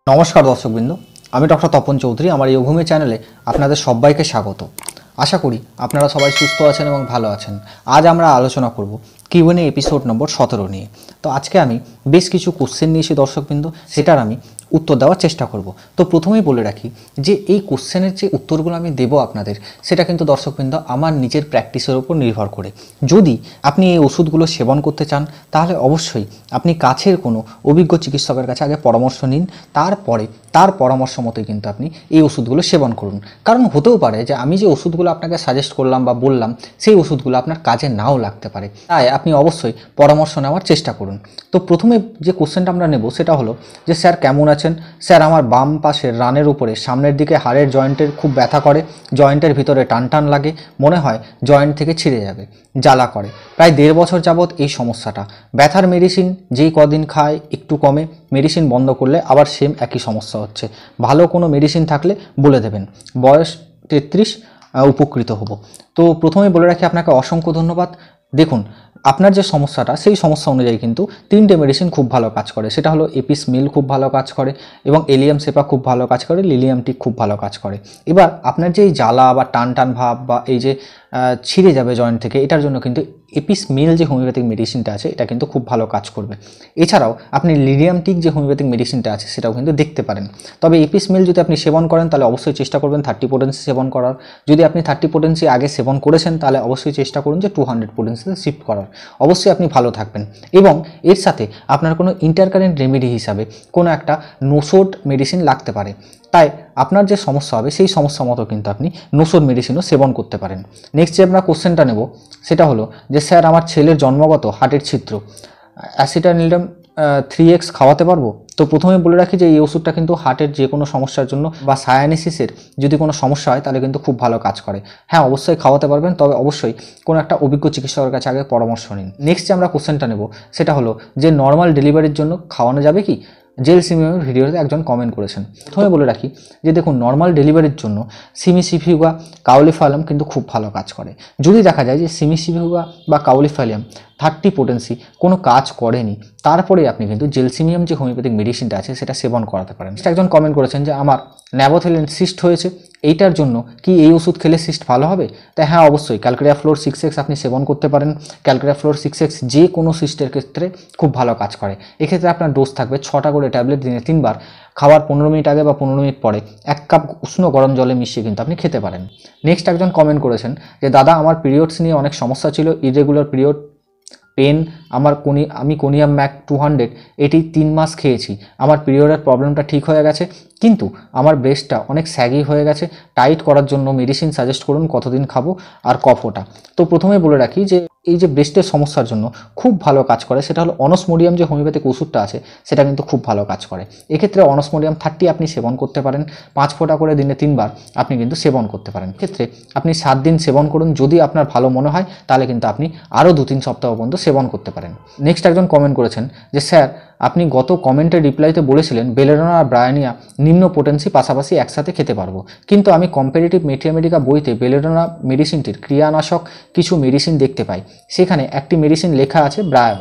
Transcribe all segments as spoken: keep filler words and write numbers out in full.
নমস্কার দর্শকবৃন্দ, আমি ডক্টর তপন চৌধুরী। আমার যোগভূমি চ্যানেলে আপনাদের সবাইকে স্বাগত। আশা করি আপনারা সবাই সুস্থ আছেন এবং ভালো আছেন। আজ আমরা আলোচনা করব কিউএনএ এপিসোড নম্বর সতেরো নিয়ে। তো আজকে আমি বেশ কিছু কোশ্চেন নিয়েছি দর্শকবৃন্দ, সেটার আমি উত্তর দেওয়ার চেষ্টা করব। তো প্রথমেই বলে রাখি যে এই কোশ্চেনের যে উত্তরগুলো আমি দেব আপনাদের, সেটা কিন্তু দর্শকবৃন্দ আমার নিজের প্র্যাকটিসের উপর নির্ভর করে। যদি আপনি এই ওষুধগুলো সেবন করতে চান তাহলে অবশ্যই আপনি কাছের কোনো অভিজ্ঞ চিকিৎসকের কাছে আগে পরামর্শ নিন, তারপরে তার পরামর্শ মতোই কিন্তু আপনি এই ওষুধগুলো সেবন করুন। কারণ হতেও পারে যে আমি যে ওষুধগুলো আপনাকে সাজেস্ট করলাম বা বললাম, সেই ওষুধগুলো আপনার কাজে নাও লাগতে পারে। তাই আপনি অবশ্যই পরামর্শ নেওয়ার চেষ্টা করুন। তো প্রথমে যে কোশ্চেনটা আমরা নেব সেটা হলো যে স্যার কেমন আছেন? স্যার, আমার বাম পাশের রানের উপরে সামনের দিকে হাড়ের জয়েন্টের খুব ব্যথা করে, জয়েন্টের ভিতরে টান টান লাগে, মনে হয় জয়েন্ট থেকে ছিঁড়ে যাবে, জ্বালা করে। প্রায় দেড় বছর যাবৎ এই সমস্যাটা। ব্যথার মেডিসিন যেই কদিন খায় একটু কমে, মেডিসিন বন্ধ করলে আবার সেম একই সমস্যা হচ্ছে। ভালো কোনো মেডিসিন থাকলে বলে দেবেন। বয়স তেত্রিশ, উপকৃত হব। তো প্রথমেই বলে রাখি আপনাকে অসংখ্য ধন্যবাদ। দেখুন, আপনার যে সমস্যাটা সেই সমস্যা অনুযায়ী কিন্তু তিনটে মেডিসিন খুব ভালো কাজ করে। সেটা হলো এপিস মিল খুব ভালো কাজ করে, এবং এলিয়াম সেপা খুব ভালো কাজ করে, লিলিয়াম টিক খুব ভালো কাজ করে। এবার আপনার যে এই জ্বালা বা টান টান ভাব বা এই যে ছিঁড়ে যাবে জয়েন্ট থেকে, এটার জন্য কিন্তু এপিস মিল যে হোমিওপ্যাথিক মেডিসিনটা আছে এটা কিন্তু খুব ভালো কাজ করবে। এছাড়াও আপনি লিলিয়াম টিক যে হোমিওপ্যাথিক মেডিসিনটা আছে সেটাও কিন্তু দেখতে পারেন। তবে এপিস মিল যদি আপনি সেবন করেন তাহলে অবশ্যই চেষ্টা করবেন থার্টি পোটেন্সি সেবন করার। যদি আপনি থার্টি পোটেন্সি আগে সেবন করেছেন তাহলে অবশ্যই চেষ্টা করুন যে টু হান্ড্রেড পোটেন্সিতে শিফট করার। অবশ্যই আপনি ভালো থাকবেন। এবং এর সাথে আপনার কোনো ইন্টারকারেন্ট রেমেডি হিসাবে কোনো একটা নোসোড মেডিসিন লাগতে পারে। তাই আপনার যে সমস্যা হবে সেই সমস্যা মতো কিন্তু আপনি নোসোড মেডিসিনও সেবন করতে পারেন। নেক্সট যে আমরা কোশ্চেনটা নেব সেটা হলো যে স্যার, আমার ছেলের জন্মগত হার্টের ছিদ্র, অ্যাসিটানিলডাম থ্রি এক্স খাওয়াতে পারবো? তো প্রথমে বলে রাখি যে এই ওষুধটা কিন্তু হার্টের যে কোনো সমস্যার জন্য বা সায়ানিসিসের যদি কোনো সমস্যা হয় তাহলে কিন্তু খুব ভালো কাজ করে। হ্যাঁ, অবশ্যই খাওয়াতে পারবেন, তবে অবশ্যই কোনো একটা অভিজ্ঞ চিকিৎসকের কাছে আগে পরামর্শ নিন। নেক্সট যে আমরা কোশ্চেনটা নেব সেটা হলো যে নর্মাল ডেলিভারির জন্য খাওয়ানো যাবে কি? জেল সিমিউমের ভিডিওতে একজন কমেন্ট করেছেন। প্রথমে বলে রাখি যে দেখুন, নর্মাল ডেলিভারির জন্য সিমিসিফিউগা কাউলিফালিয়াম কিন্তু খুব ভালো কাজ করে। যদি দেখা যায় যে সিমিসিফিউগা বা কাউলিফালিয়াম থার্টি পোটেন্সি কোনো কাজ করেনি, তারপরে আপনি কিন্তু জেলসিমিয়াম যে হোমিওপ্যাথিক মেডিসিনটা আছে সেটা সেবন করাতে পারেন। একজন কমেন্ট করেছেন যে আমার ন্যাবোথেলিন সিস্ট হয়েছে, এইটার জন্য কি এই ওষুধ খেলে সিস্ট ভালো হবে? তাই হ্যাঁ, অবশ্যই ক্যালকেরিয়া ফ্লোর সিক্স এক্স আপনি সেবন করতে পারেন। ক্যালকেরিয়া ফ্লোর সিক্স এক্স যে কোনো সিস্টের ক্ষেত্রে খুব ভালো কাজ করে। এক্ষেত্রে আপনার ডোজ থাকবে ছটা করে ট্যাবলেট, দিনে তিনবার, খাওয়ার পনেরো মিনিট আগে বা পনেরো মিনিট পরে এক কাপ উষ্ণ গরম জলে মিশিয়ে কিন্তু আপনি খেতে পারেন। নেক্সট একজন কমেন্ট করেছেন যে দাদা, আমার পিরিয়ডস নিয়ে অনেক সমস্যা ছিল, ইরেগুলার পিরিয়ড, পেন, আমার কোনি আমি কোনিয়াম ম্যাক টু হান্ড্রেড এটি তিন মাস খেয়েছি, আমার পিরিয়ডের প্রবলেমটা ঠিক হয়ে গেছে, কিন্তু আমার ব্রেস্টটা অনেক স্যাগি হয়ে গেছে। টাইট করার জন্য মেডিসিন সাজেস্ট করুন, কতদিন খাবো, আর কফটা। তো প্রথমে বলে রাখি যে এই যে ব্রেস্টের সমস্যার জন্য খুব ভালো কাজ করে সেটা হলো অনসমোডিয়াম যে হোমিওপ্যাথিক ওষুধটা আছে সেটা কিন্তু খুব ভালো কাজ করে। এক্ষেত্রে অনসমোডিয়াম থার্টি আপনি সেবন করতে পারেন, পাঁচ ফোঁটা করে দিনে তিনবার আপনি কিন্তু সেবন করতে পারেন। এক্ষেত্রে আপনি সাত দিন সেবন করুন, যদি আপনার ভালো মনে হয় তাহলে কিন্তু আপনি আরও দু তিন সপ্তাহ পর্যন্ত সেবন করতে পারেন। নেক্সট একজন কমেন্ট করেছেন যে স্যার, আপনি গত কমেন্টের রিপ্লাইতে বলেছিলেন বেলেডোনা আর ব্রায়োনিয়া নিম্ন পোটেন্সি পাশাপাশি একসাথে খেতে পারবো, কিন্তু আমি কম্পারেটিভ মেথিয়ামেডিকা বইতে বেলেডোনা মেডিসিনটির ক্রিয়ানাশক কিছু মেডিসিন দেখতে পাই, সেখানে একটি মেডিসিন লেখা আছে ব্রায়ো,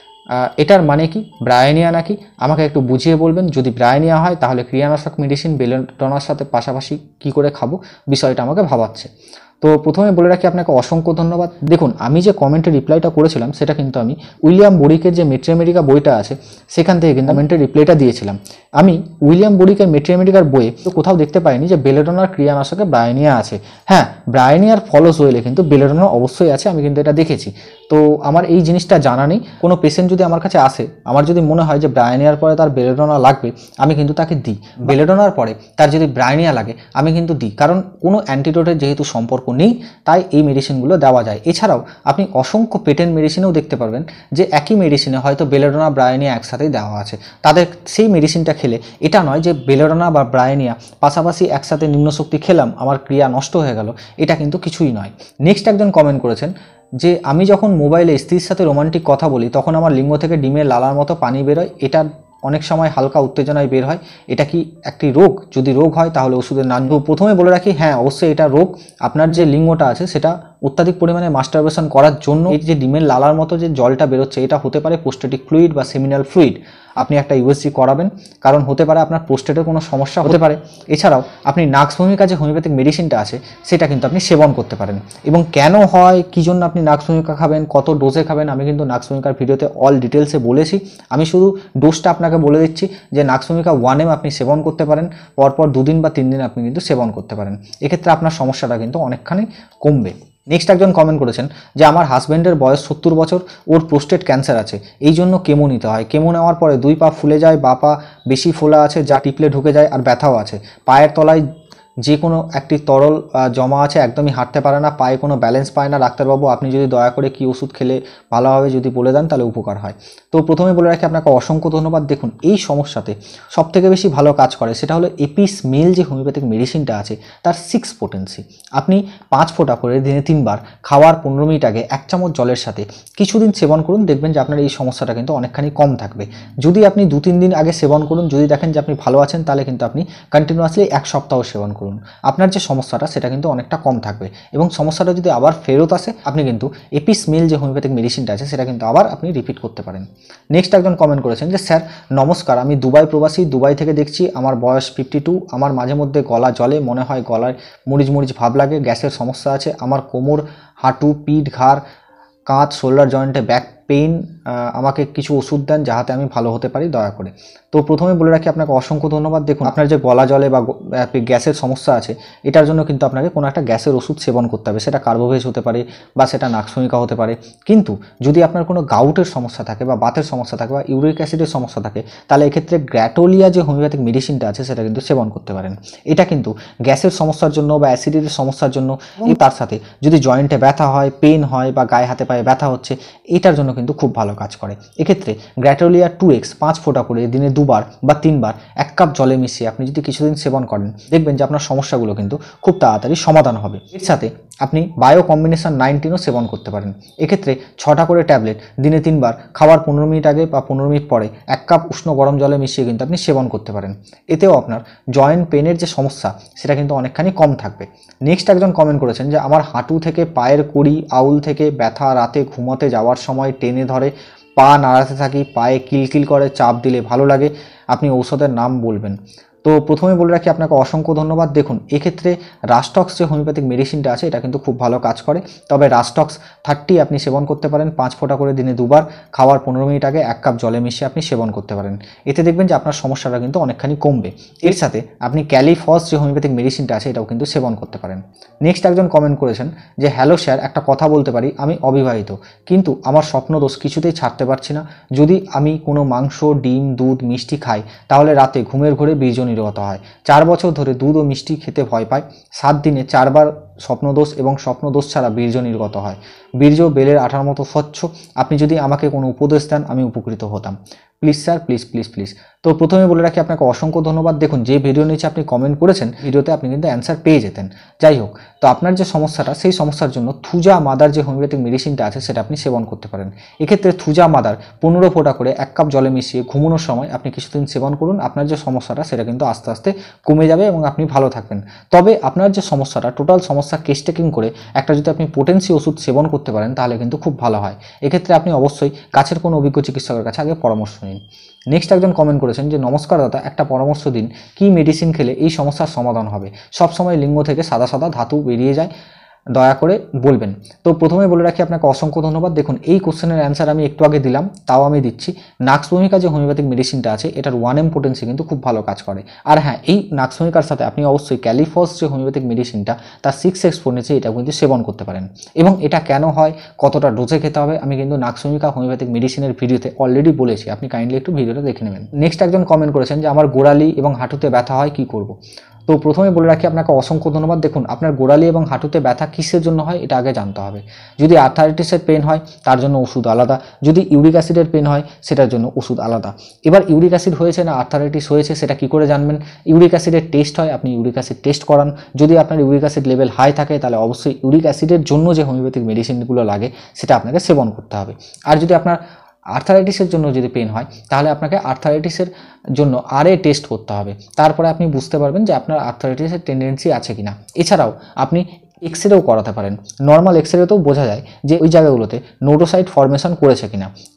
এটার মানে কি? ব্রায়োনিয়া নাকি? আমাকে একটু বুঝিয়ে বলবেন। যদি ব্রায়োনিয়া হয় তাহলে ক্রিয়ানাশক মেডিসিন বেলেডোনার সাথে পাশাপাশি কি করে খাবো, বিষয়টা আমাকে ভাবাচ্ছে। তো প্রথমে বলে রাখি আপনাকে অসংখ্য ধন্যবাদ। দেখুন, আমি যে কমেন্টের রিপ্লাইটা করেছিলাম সেটা কিন্তু আমি উইলিয়াম বরিকের যে মেট্রিয়ামেডিকা বইটা আছে সেখান থেকে কিন্তু কমেন্টের রিপ্লাইটা দিয়েছিলাম। আমি উইলিয়াম বরিকের মেট্রিয়ামেডিকার বইয়ে তো কোথাও দেখতে পাইনি যে বেলেডোনার ক্রিয়ানাশকে ব্রায়োনিয়া আছে। হ্যাঁ, ব্রায়োনিয়ার ফলস হইলে কিন্তু বেলেডোনা অবশ্যই আছে, আমি কিন্তু এটা দেখেছি। তো আমার এই জিনিসটা জানা নেই। কোনো পেশেন্ট যদি আমার কাছে আসে, আমার যদি মনে হয় যে ব্রায়োনিয়ার পরে তার বেলেডোনা লাগবে, আমি কিন্তু তাকে দিই। বেলেডোনার পরে তার যদি ব্রায়োনিয়া লাগে আমি কিন্তু দিই, কারণ কোনো অ্যান্টিডোটের যেহেতু সম্পর্ক নেই তাই এই মেডিসিনগুলো দেওয়া যায়। এছাড়াও আপনি অসংখ্য পেটেন্ট মেডিসিনেও দেখতে পারবেন যে একই মেডিসিনে হয়তো বেলেডোনা ব্রায়োনিয়া একসাথেই দেওয়া আছে। তাদের সেই মেডিসিনটা খেলে এটা নয় যে বেলেডোনা বা ব্রায়োনিয়া পাশাপাশি একসাথে নিম্নশক্তি খেলাম আমার ক্রিয়া নষ্ট হয়ে গেল, এটা কিন্তু কিছুই নয়। নেক্সট একজন কমেন্ট করেছেন যে আমি যখন মোবাইলে স্ত্রীর সাথে রোমান্টিক কথা বলি তখন আমার লিঙ্গ থেকে ডিমের লালার মতো পানি বেরোয়, এটা অনেক সময় হালকা উত্তেজনায় বের হয়, এটা কি একটি রোগ? যদি রোগ হয় তাহলে ওষুধের নাম। প্রথমে বলে রাখি, হ্যাঁ অবশ্যই এটা রোগ। আপনার যে লিঙ্গটা আছে সেটা অত্যাধিক পরিমাণে মাস্টারবেশন করার জন্য এই যে ডিমের লালার মতো যে জলটা বেরোচ্ছে এটা হতে পারে প্রোস্টেটিক ফ্লুইড বা সেমিনাল ফ্লুইড। আপনি একটা ইউএসজি করাবেন, কারণ হতে পারে আপনার প্রোস্টেটের কোনো সমস্যা হতে পারে। এছাড়াও আপনি নাক্স ভূমিকা যে হোমিওপ্যাথিক মেডিসিনটা আছে সেটা কিন্তু আপনি সেবন করতে পারেন। এবং কেন হয়, কী জন্য আপনি নাক্স ভূমিকা খাবেন, কত ডোজে খাবেন, আমি কিন্তু নাক্স ভূমিকার ভিডিওতে অল ডিটেলসে বলেছি। আমি শুধু ডোজটা আপনাকে বলে দিচ্ছি যে নাক্স ভূমিকা ওয়ান এম আপনি সেবন করতে পারেন, পরপর দুদিন বা তিন দিন আপনি কিন্তু সেবন করতে পারেন। এক্ষেত্রে আপনার সমস্যাটা কিন্তু অনেকখানি কমবে। নেক্সট একজন কমেন্ট করেছেন যে আমার হাজব্যান্ডের বয়স সত্তর বছর, ওর প্রোস্টেট ক্যান্সার আছে, এই জন্য কেমো নিতে হয়। কেমো নেওয়ার পরে দুই পা ফুলে যায়, বা পা বেশি ফোলা আছে, যা টিপলে ঢুকে যায়, আর ব্যথাও আছে। পায়ের তলায় যে কোনো একটি তরল জমা আছে, একদমই হাঁটতে পারে না, পায়ে কোনো ব্যালেন্স পায় না। ডাক্তারবাবু আপনি যদি দয়া করে কি ওষুধ খেলে ভালোভাবে যদি বলে দেন তাহলে উপকার হয়। তো প্রথমে বলে রাখি আপনাকে অসংখ্য ধন্যবাদ। দেখুন, এই সমস্যাতে সবথেকে বেশি ভালো কাজ করে সেটা হলো এপিস মেল যে হোমিওপ্যাথিক মেডিসিনটা আছে তার সিক্স পোটেন্সি। আপনি পাঁচ ফোঁটা করে দিনে তিনবার খাওয়ার পনেরো মিনিট আগে এক চামচ জলের সাথে কিছুদিন সেবন করুন, দেখবেন যে আপনার এই সমস্যাটা কিন্তু অনেকখানি কম থাকবে। যদি আপনি দু তিন দিন আগে সেবন করুন, যদি দেখেন যে আপনি ভালো আছেন, তাহলে কিন্তু আপনি কন্টিনিউয়াসলি এক সপ্তাহ সেবন করুন। আপনার যে সমস্যাটা সেটা কিন্তু অনেকটা কম থাকবে, এবং সমস্যাটা যদি আবার ফেরত আসে আপনি কিন্তু এপিস মিল যে হোমিওপ্যাথিক মেডিসিনটা আছে সেটা কিন্তু আবার আপনি রিপিট করতে পারেন। নেক্সট একজন কমেন্ট করেছেন যে স্যার নমস্কার, আমি দুবাই প্রবাসী, দুবাই থেকে দেখছি, আমার বয়স ফিফটি টু, আমার মাঝে মধ্যে গলা জলে, মনে হয় গলায় মরিচ মরিচ ভাব লাগে, গ্যাসের সমস্যা আছে, আমার কোমর, হাঁটু, পিঠ, ঘাড়, কাঁধ, শোল্ডার জয়েন্টে ব্যাক পেইন, আমাকে কিছু ওষুধ দেন যাহাতে আমি ভালো হতে পারি দয়া করে। তো প্রথমে বলে রাখি আপনাকে অসংখ্য ধন্যবাদ। দেখুন, আপনার যে গলা জলে বা গ্যাসের সমস্যা আছে এটার জন্য কিন্তু আপনাকে কোনো একটা গ্যাসের ওষুধ সেবন করতে হবে। সেটা কার্বোভেজ হতে পারে বা সেটা নাক্স ভূমিকা হতে পারে। কিন্তু যদি আপনার কোনো গাউটের সমস্যা থাকে বা বাতের সমস্যা থাকে বা ইউরিক অ্যাসিডের সমস্যা থাকে, তাহলে এক্ষেত্রে গ্র্যাটোলিয়া যে হোমিওপ্যাথিক মেডিসিনটা আছে সেটা কিন্তু সেবন করতে পারেন। এটা কিন্তু গ্যাসের সমস্যার জন্য বা অ্যাসিডিটির সমস্যার জন্য, তার সাথে যদি জয়েন্টে ব্যথা হয়, পেন হয় বা গায়ে হাতে পায়ে ব্যথা হচ্ছে, এটার জন্য কিন্তু খুব ভালো কাজ করে। এক্ষেত্রে গ্র্যাটোলিয়া টু এক্স পাঁচ ফোঁটা করে দিনে দুবার বা তিনবার এক কাপ জলে মিশিয়ে আপনি যদি কিছুদিন সেবন করেন, দেখবেন যে আপনার সমস্যাগুলো কিন্তু খুব তাড়াতাড়ি সমাধান হবে। এর সাথে আপনি বায়ো কম্বিনেশন নাইনটিনও সেবন করতে পারেন। এক্ষেত্রে ছটা করে ট্যাবলেট দিনে তিনবার খাওয়ার পনেরো মিনিট আগে বা পনেরো মিনিট পরে এক কাপ উষ্ণ গরম জলে মিশিয়ে কিন্তু আপনি সেবন করতে পারেন। এতেও আপনার জয়েন্ট পেনের যে সমস্যা সেটা কিন্তু অনেকখানি কম থাকবে। নেক্সট একজন কমেন্ট করেছেন যে আমার হাঁটু থেকে পায়ের কড়ি, আউল থেকে ব্যথা, রাতে ঘুমোতে যাওয়ার সময় টেনে ধরে, পা নাড়াতে থাকি, পায়ে কিলকিল করে, চাপ দিলে ভালো লাগে, আপনি ঔষধের নাম বলবেন। তো প্রথমে বলে রাখি আপনাকে অসংখ্য ধন্যবাদ। দেখুন, এক্ষেত্রে রাস্টক্স যে হোমিওপ্যাথিক মেডিসিনটা আছে এটা কিন্তু খুব ভালো কাজ করে। তবে রাস্টক্স থার্টি আপনি সেবন করতে পারেন পাঁচ ফোঁটা করে দিনে দুবার, খাওয়ার পনেরো মিনিট আগে এক কাপ জলে মিশিয়ে আপনি সেবন করতে পারেন। এতে দেখবেন যে আপনার সমস্যাটা কিন্তু অনেকখানি কমবে। এর সাথে আপনি ক্যালিফস যে হোমিওপ্যাথিক মেডিসিনটা আছে এটাও কিন্তু সেবন করতে পারেন। নেক্সট একজন কমেন্ট করেছেন যে হ্যালো স্যার, একটা কথা বলতে পারি, আমি অবিবাহিত, কিন্তু আমার স্বপ্নদোষ কিছুতেই ছাড়তে পারছি না। যদি আমি কোনো মাংস, ডিম, দুধ, মিষ্টি খাই তাহলে রাতে ঘুমের ঘোরে বীর্য নির্গত হয়। চার বছর ধরে দুধ ও মিষ্টি খেতে ভয় পায়। সাত দিনে চারবার স্বপ্নদোষ এবং স্বপ্নদোষ ছাড়া বীর্য নির্গত হয়। বীর্য বেলের আঠার মতো স্বচ্ছ। আপনি যদি আমাকে কোনো উপদেশ দেন আমি উপকৃত হতাম। Please sir, please please please. তো প্রথমে বলে রাখি আপনাকে অসংখ্য ধন্যবাদ। দেখুন, যে ভিডিও নিচে আপনি কমেন্ট করেছেন ভিডিওতে আপনি কিন্তু অ্যান্সার পেয়ে যেতেন। যাই হোক, তো আপনার যে সমস্যাটা সেই সমস্যার জন্য থুজা মাদার যে হোমিওপ্যাথিক মেডিসিনটা আছে সেটা আপনি সেবন করতে পারেন। এক্ষেত্রে থুজা মাদার পনেরো ফোঁটা করে এক কাপ জলে মিশিয়ে ঘুমানোর সময় আপনি কিছুদিন সেবন করুন। আপনার যে সমস্যাটা সেটা কিন্তু আস্তে আস্তে কমে যাবে এবং আপনি ভালো থাকবেন। তবে আপনার যে সমস্যাটা টোটাল সমস্যা কেস টেকিং করে একটা যদি আপনি পোটেন্সি ওষুধ সেবন করতে পারেন তাহলে কিন্তু খুব ভালো হয়। এক্ষেত্রে আপনি অবশ্যই কাছের কোনো অভিজ্ঞ চিকিৎসকের কাছে আগে পরামর্শ নিন। নেক্সট একজন কমেন্ট করেছেন যে নমস্কার দাদা, একটা পরামর্শ দিন, কি মেডিসিন খেলে এই সমস্যার সমাধান হবে? সবসময় লিঙ্গ থেকে সাদা সাদা ধাতু বেরিয়ে যায়, দয়া করে বলবেন। তো প্রথমে বলে রাখি আপনাকে অসংখ্য ধন্যবাদ। দেখুন, এই কোশ্চেনের অ্যান্সার আমি একটু আগে দিলাম, তাও আমি দিচ্ছি। নাক্স ভূমিকা যে হোমিওপ্যাথিক মেডিসিনটা আছে এটার ওয়ান এম পোটেন্সি কিন্তু খুব ভালো কাজ করে। আর হ্যাঁ, এই নাক্স ভূমিকার সাথে আপনি অবশ্যই ক্যালিফস যে হোমিওপ্যাথিক মেডিসিনটা তার সিক্স এক্স পোটেন্সি এটা কিন্তু সেবন করতে পারেন। এবং এটা কেন হয়, কতটা ডোজে খেতে হবে, আমি কিন্তু নাক্স ভূমিকা হোমিওপ্যাথিক মেডিসিনের ভিডিওতে অলরেডি বলেছি, আপনি কাইন্ডলি একটু ভিডিওটা দেখে নেবেন। নেক্সট একজন কমেন্ট করেছেন যে আমার গোড়ালি এবং হাঁটুতে ব্যথা হয়, কি করব? তো প্রথমে বলে রাখি আপনাকে অসংখ্য ধন্যবাদ। দেখুন, আপনার গোড়ালি এবং হাঁটুতে ব্যথা কিসের জন্য হয় এটা আগে জানতে হবে। যদি আর্থারাইটিসের পেন হয় তার জন্য ওষুধ আলাদা, যদি ইউরিক অ্যাসিডের পেন হয় সেটার জন্য ওষুধ আলাদা। এবার ইউরিক অ্যাসিড হয়েছে না আর্থারাইটিস হয়েছে সেটা কি করে জানবেন? ইউরিক অ্যাসিডের টেস্ট হয়, আপনি ইউরিক অ্যাসিড টেস্ট করান। যদি আপনার ইউরিক অ্যাসিড লেভেল হাই থাকে তাহলে অবশ্যই ইউরিক অ্যাসিডের জন্য যে হোমিওপ্যাথিক মেডিসিনগুলো লাগে সেটা আপনাকে সেবন করতে হবে। আর যদি আপনার আর্থারাইটিসের জন্য যদি পেন হয় তাহলে আপনাকে আর্থারাইটিসের জন্য আর এ টেস্ট করতে হবে। তারপরে আপনি বুঝতে পারবেন যে আপনার আর্থারাইটিসের টেন্ডেন্সি আছে কিনা। এছাড়াও আপনি এক্স রেও করাতে পারেন। নর্মাল এক্স রেতেও বোঝা যায় যে ওই জায়গাগুলোতে নোডোসাইট ফর্মেশন করেছে কিনা।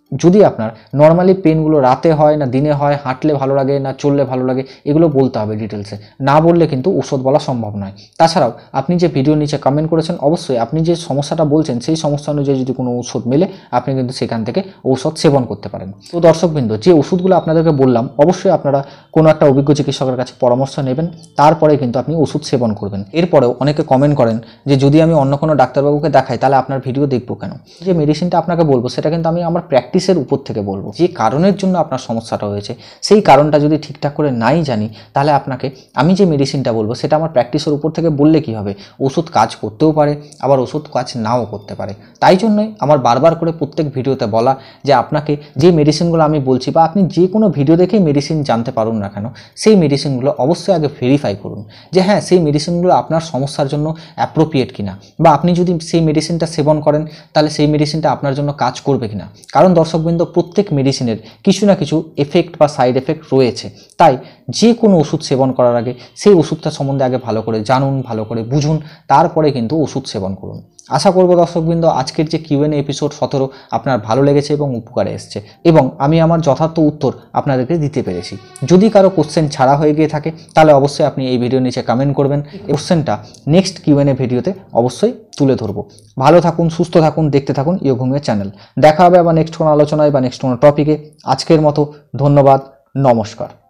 যদি আপনার নর্মালি পেনগুলো রাতে হয় না দিনে হয়, হাঁটলে ভালো লাগে না চললে ভালো লাগে, এগুলো বলতে হবে ডিটেলসে। না বললে কিন্তু ওষুধ বলা সম্ভব নয়। তাছাড়াও আপনি যে ভিডিও নিচে কমেন্ট করেছেন, অবশ্যই আপনি যে সমস্যাটা বলছেন সেই সমস্যা অনুযায়ী যদি কোনো ওষুধ মেলে আপনি কিন্তু সেখান থেকে ঔষধ সেবন করতে পারেন। তো দর্শকবৃন্দ, যে ওষুধগুলো আপনাদেরকে বললাম অবশ্যই আপনারা কোনো একটা অভিজ্ঞ চিকিৎসকের কাছে পরামর্শ নেবেন, তারপরে কিন্তু আপনি ওষুধ সেবন করবেন। এরপরেও অনেকে কমেন্ট করেন যে যদি আমি অন্য কোনো ডাক্তারবাবুকে দেখাই তাহলে আপনার ভিডিও দেখবো কেন। যে মেডিসিনটা আপনাকে বলবো সেটা কিন্তু আমি আমার প্র্যাকটিসের উপর থেকে বলবো। যে কারণের জন্য আপনার সমস্যাটা হয়েছে সেই কারণটা যদি ঠিকঠাক করে নাই জানি, তাহলে আপনাকে আমি যে মেডিসিনটা বলবো সেটা আমার প্র্যাকটিসের উপর থেকে বললে কি হবে, ওষুধ কাজ করতেও পারে আবার ওষুধ কাজ নাও করতে পারে। তাই জন্যই আমার বারবার করে প্রত্যেক ভিডিওতে বলা যে আপনাকে যে মেডিসিনগুলো আমি বলছি বা আপনি যে কোনো ভিডিও দেখেই মেডিসিন জানতে পারুন না কেন, সেই মেডিসিনগুলো অবশ্যই আগে ভেরিফাই করুন যে হ্যাঁ সেই মেডিসিনগুলো আপনার সমস্যার জন্য অ্যাপ্রোপ্রিয়েট কিনা, বা আপনি যদি সেই মেডিসিনটা সেবন করেন তাহলে সেই মেডিসিনটা আপনার জন্য কাজ করবে কিনা। কারণ দর্শকবৃন্দ, প্রত্যেক মেডিসিনের কিছু না কিছু এফেক্ট বা সাইড এফেক্ট রয়েছে। তাই যে কোনো ওষুধ সেবন করার আগে সেই ওষুধটা সম্বন্ধে আগে ভালো করে জানুন, ভালো করে বুঝুন, তারপরে কিন্তু ওষুধ সেবন করুন। আশা করব দর্শকবৃন্দ আজকের যে কিউ এন্ড এ এপিসোড সতেরো আপনার ভালো লেগেছে এবং উপকারে এসছে, এবং আমি আমার যথার্থ উত্তর আপনাদেরকে দিতে পেরেছি। যদি কারো কোশ্চেন ছাড়া হয়ে গিয়ে থাকে তাহলে অবশ্যই আপনি এই ভিডিওর নিচে কমেন্ট করবেন, কোশ্চেনটা নেক্সট কিউ এন্ড এ ভিডিওতে অবশ্যই তুলে ধরবো। ভালো থাকুন, সুস্থ থাকুন, দেখতে থাকুন ইয়োঘুমিয়া চ্যানেল। দেখা হবে আবার নেক্সট কোনো আলোচনায় বা নেক্সট কোনো টপিকে। আজকের মতো ধন্যবাদ, নমস্কার।